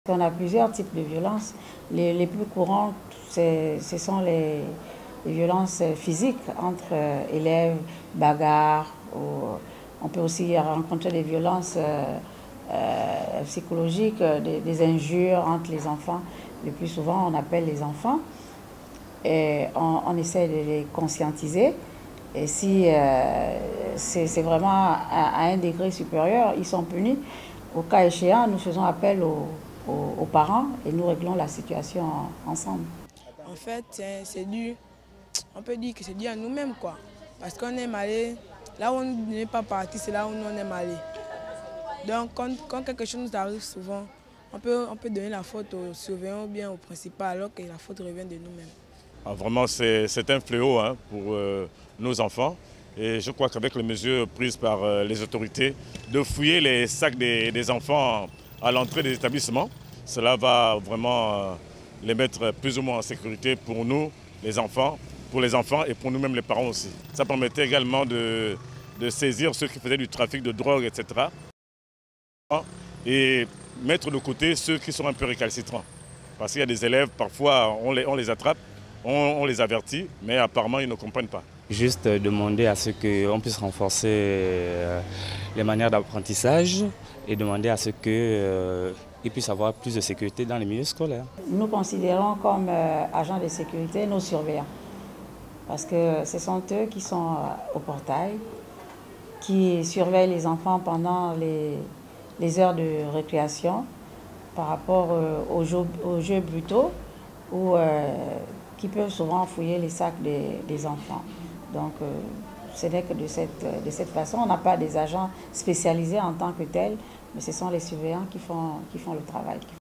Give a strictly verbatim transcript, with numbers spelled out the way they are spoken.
On a plusieurs types de violences. Les, les plus courantes, ce sont les, les violences physiques entre euh, élèves, bagarres. Ou, on peut aussi rencontrer des violences euh, euh, psychologiques, des, des injures entre les enfants. Le plus souvent, on appelle les enfants et on, on essaie de les conscientiser. Et si euh, c'est vraiment à, à un degré supérieur, ils sont punis. Au cas échéant, nous faisons appel aux, aux, aux parents et nous réglons la situation ensemble. En fait, c'est dû, on peut dire que c'est dû à nous-mêmes, quoi. Parce qu'on aime aller, là où on n'est pas parti, c'est là où on aime aller. Donc, quand, quand quelque chose nous arrive souvent, on peut, on peut donner la faute au surveillant ou bien au principal, alors que la faute revient de nous-mêmes. Ah, vraiment, c'est un fléau hein, pour euh, nos enfants. Et je crois qu'avec les mesures prises par euh, les autorités de fouiller les sacs des, des enfants à l'entrée des établissements, cela va vraiment euh, les mettre plus ou moins en sécurité pour nous, les enfants, pour les enfants et pour nous-mêmes les parents aussi. Ça permettait également de, de saisir ceux qui faisaient du trafic de drogue, et cetera. Et mettre de côté ceux qui sont un peu récalcitrants. Parce qu'il y a des élèves, parfois on les, on les attrape, on, on les avertit, mais apparemment ils ne comprennent pas. Juste demander à ce qu'on puisse renforcer les manières d'apprentissage et demander à ce qu'ils euh, puissent avoir plus de sécurité dans les milieux scolaires. Nous considérons comme euh, agents de sécurité nos surveillants, parce que ce sont eux qui sont euh, au portail, qui surveillent les enfants pendant les, les heures de récréation par rapport euh, aux, jeux, aux jeux brutaux ou euh, qui peuvent souvent fouiller les sacs des, des enfants. Donc, euh, ce n'est que de cette, de cette façon. On n'a pas des agents spécialisés en tant que tels, mais ce sont les surveillants qui font, qui font le travail.